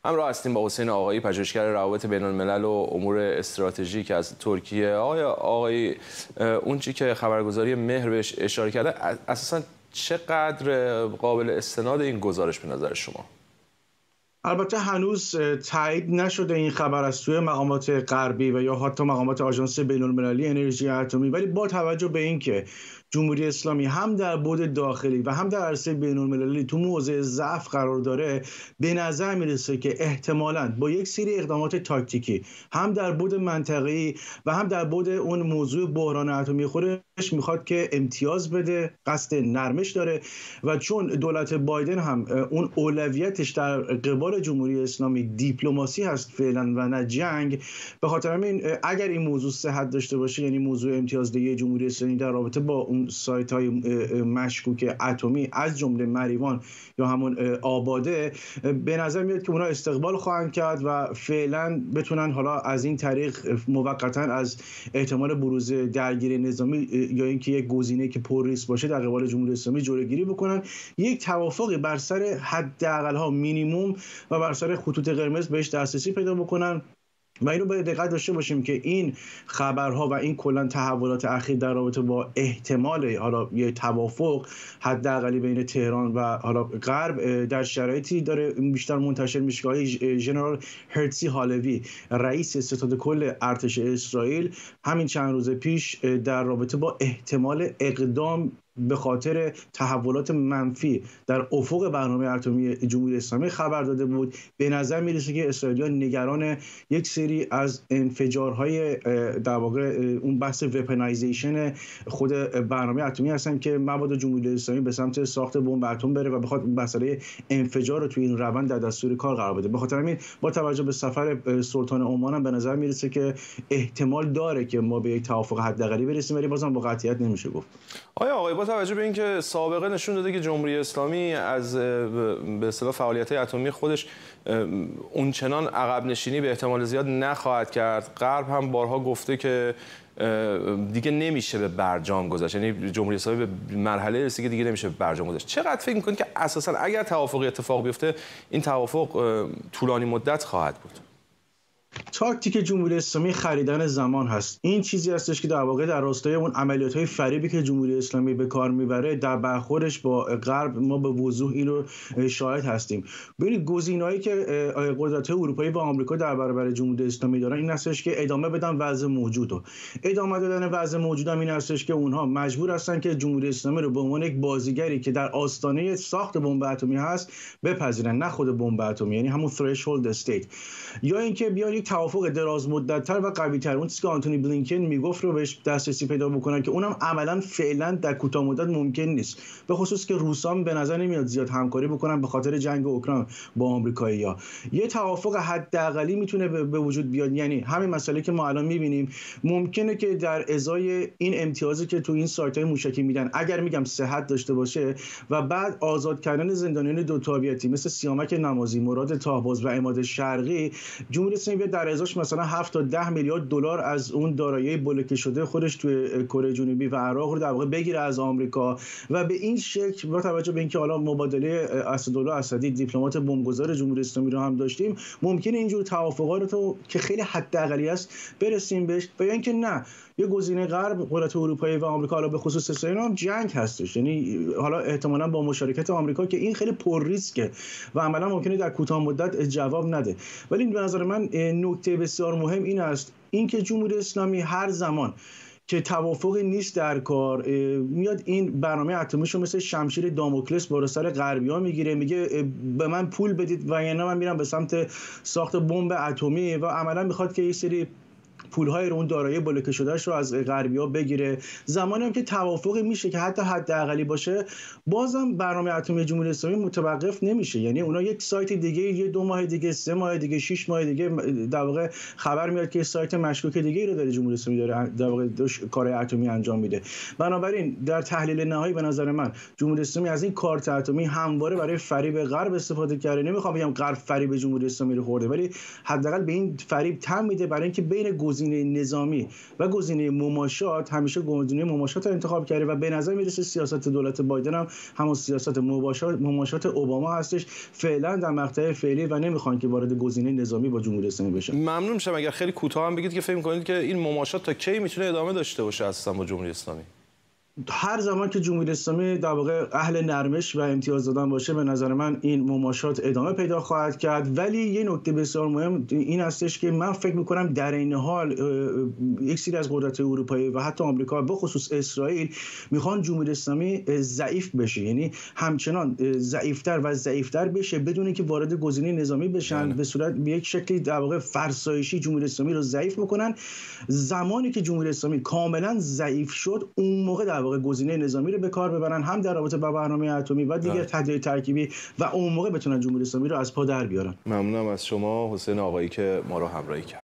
همراه هستیم با حسین آقایی، پژوهشگر روابط بین الملل و امور استراتژیک از ترکیه. آقایی، اون چی که خبرگزاری مهر بهش اشاره کرده اساساً چقدر قابل استناد این گزارش به نظر شما؟ البته هنوز تایید نشده این خبر از سوی مقامات غربی و یا حتی مقامات آژانس بین‌المللی انرژی اتمی، ولی با توجه به اینکه جمهوری اسلامی هم در بعد داخلی و هم در عرصه بین‌المللی تو موضع ضعف قرار داره، به نظر میرسه که احتمالاً با یک سری اقدامات تاکتیکی هم در بعد منطقه‌ای و هم در بعد اون موضوع بحران اتمی خودش میخواد که امتیاز بده، قصد نرمش داره و چون دولت بایدن هم اون اولویتش در قبال جمهوری اسلامی دیپلماسی هست فعلا و نه جنگ، به خاطر همین اگر این موضوع صحت داشته باشه، یعنی موضوع امتیازدهی جمهوری اسلامی در رابطه با اون سایت‌های مشکوک اتمی از جمله مریوان یا همون آباده، به نظر میاد که اونا استقبال خواهند کرد و فعلا بتونن حالا از این طریق موقتا از احتمال بروز درگیری نظامی یا اینکه یک گزینه‌ای که پر ریسک باشه در قبال جمهوری اسلامی جلوگیری بکنن، یک توافقی بر سر حداقل‌ها مینیمم و بر سر خطوط قرمز بهش دسترسی پیدا بکنن. و اینو باید دقت داشته باشیم که این خبرها و این کلا تحولات اخیر در رابطه با احتمال حالا یه توافق حداقلی بین تهران و حالا غرب در شرایطی داره بیشتر منتشر میشه که ژنرال هرتزی هالوی، رئیس ستاد کل ارتش اسرائیل، همین چند روز پیش در رابطه با احتمال اقدام به خاطر تحولات منفی در افق برنامه اتمی جمهوری اسلامی خبر داده بود. به نظر میرسه که اسرائیلی‌ها نگران یک سری از انفجارهای در واقع اون بحث وپنایزیشن خود برنامه اتمی هستن که مبادا جمهوری اسلامی به سمت ساخت بمب اتم بره و بخواد مسئله انفجار رو توی این روند در دستور کار قرار بده. به خاطر همین با توجه به سفر سلطان عمان هم به نظر میرسه که احتمال داره که ما به یک توافق حداقلی برسیم، ولی بازم با قطعیت نمیشه گفت. آقای با توجه به اینکه سابقه نشون داده که جمهوری اسلامی از به اصطلاح فعالیت‌های اتمی خودش اونچنان عقب نشینی به احتمال زیاد نخواهد کرد، غرب هم بارها گفته که دیگه نمیشه به برجام گذاشت، یعنی جمهوری اسلامی به مرحله رسیده که دیگه نمیشه به برجام گذاشت. چقدر فکر می‌کنید که اساساً اگر توافقی اتفاق بیفته این توافق طولانی مدت خواهد بود؟ تاکتیک جمهوری اسلامی خریدن زمان هست. این چیزی هستش که در واقع در راستای اون عملیات‌های فریبی که جمهوری اسلامی به کار میبره در برخوردش با غرب ما به وضوح این رو شاهد هستیم. ببینید گزینه‌هایی که قدرت‌های اروپایی و آمریکا در برابر جمهوری اسلامی دارن این هستش که ادامه بدن وضع موجودو. ادامه دادن وضع موجود هم این هستش که اونها مجبور هستن که جمهوری اسلامی رو به عنوان یک بازیگری که در آستانه ساخت بمب اتمی هست بپذیرن، نه خود بمب اتمی، یعنی همون threshold استیت، یا اینکه بیان توافق دراز مدت‌تر و قوی‌تر، اون چیزی که آنتونی بلینکن میگفت رو بهش دسترسی پیدا بکنن که اونم عملاً فعلا در کوتاه مدت ممکن نیست، به خصوص که روسام به نظر نمیاد زیاد همکاری بکنن به خاطر جنگ اوکراین با آمریکایی‌ها. یه توافق حداقلی میتونه به وجود بیاد، یعنی همین مسئله که ما الان می‌بینیم ممکنه که در ازای این امتیازی که تو این سایت‌های موشکی میدن اگر میگم صحت داشته باشه و بعد آزاد کردن زندانیان دو تابعیتی مثل سیامک نمازی، مراد طاهباز و عماد شرقی، جمهوری اسلامی در ازاش مثلا 7 تا 10 میلیارد دلار از اون دارایی بلوکه شده خودش توی کره جنوبی و عراق رو در واقع بگیره از آمریکا و به این شکل با توجه به اینکه حالا مبادله اسدالله اسدی دیپلمات بمبگذار جمهوری اسلامی رو هم داشتیم، ممکنه اینجور توافقات رو که خیلی حداقلی است برسیم بهش، و اینکه نه یه گزینه غرب، قدرت اروپایی و آمریکا، حالا به خصوص اسرائیل هم جنگ هستش، یعنی حالا احتمالاً با مشارکت آمریکا که این خیلی پر ریسکه و عملاً ممکنه در کوتاه مدت جواب نده. ولی به نظر من نکته بسیار مهم این است اینکه جمهوری اسلامی هر زمان که توافقی نیست در کار میاد این برنامه اتمیشو مثل شمشیر داموکلس بالا سر غربی‌ها میگیره، میگه به من پول بدید و یعنی من میرم به سمت ساخت بمب اتمی و عملاً میخواد که یه سری پول‌های رو اون دارایی بلوکه شدهش رو از غربی‌ها بگیره. زمانی هم که توافقی میشه که حتی حداقلی باشه، بازم برنامه اتمی جمهوری اسلامی متوقف نمیشه، یعنی اونا یک سایت دیگه، یه 2 ماه دیگه، 3 ماه دیگه، 6 ماه دیگه در واقع خبر میاد که سایت مشکوک دیگه رو داره جمهوری اسلامی داره در واقع کار اتمی انجام میده. بنابراین در تحلیل نهایی به نظر من جمهوری اسلامی از این کارت اتمی همواره برای فریب غرب استفاده کرده. نمیخوام بگم غرب فریب جمهوری اسلامی رو خورده، ولی حداقل به این فریب تم میده برای اینکه بین گزینه نظامی و گزینه مماشات همیشه گزینه مماشات رو انتخاب کرده و به نظر میرسه سیاست دولت بایدن هم همون سیاست مماشات اوباما هستش فعلا در مقطع فعلی و نمیخوان که وارد گزینه نظامی با جمهوری اسلامی بشن. ممنون میشم اگر خیلی کوتاه هم بگید که فکر می‌کنید که این مماشات تا کی میتونه ادامه داشته باشه اصلا با جمهوری اسلامی؟ هر زمان که جمهوری اسلامی در واقع اهل نرمش و امتیاز دادن باشه به نظر من این مماشات ادامه پیدا خواهد کرد. ولی یه نکته بسیار مهم این هستش که من فکر می‌کنم در این حال یک سری از قدرت‌های اروپایی و حتی آمریکا به خصوص اسرائیل میخوان جمهوری اسلامی ضعیف بشه، یعنی همچنان ضعیفتر بشه بدون اینکه وارد گزینه نظامی بشن، به صورت به یک شکلی در واقع فرسایشی جمهوری اسلامی رو ضعیف میکنن. زمانی که جمهوری اسلامی کاملا ضعیف شد اون موقع در واقع گزینه نظامی رو به کار ببرن، هم در رابطه با برنامه اتمی و دیگر تهدیدهای ترکیبی، و اون موقع بتونن جمهوری اسلامی رو از پا در بیارن. ممنونم از شما حسین آقایی که ما رو همراهی کرد.